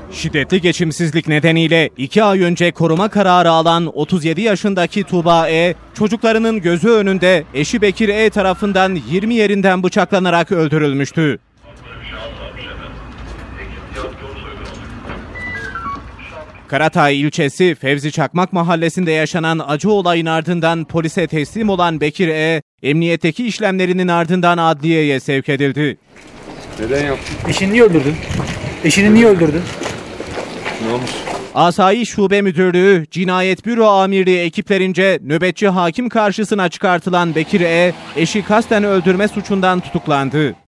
Şiddetli geçimsizlik nedeniyle 2 ay önce koruma kararı alan 37 yaşındaki Tuğba E, çocuklarının gözü önünde eşi Bekir E tarafından 20 yerinden bıçaklanarak öldürülmüştü. Karatay ilçesi Fevzi Çakmak mahallesinde yaşanan acı olayın ardından polise teslim olan Bekir E, emniyetteki işlemlerinin ardından adliyeye sevk edildi. Neden yaptın? Eşini niye öldürdün? Eşini niye öldürdün? Namus. Asayiş Şube Müdürlüğü, Cinayet Büro Amirliği ekiplerince nöbetçi hakim karşısına çıkartılan Bekir E, eşi kasten öldürme suçundan tutuklandı.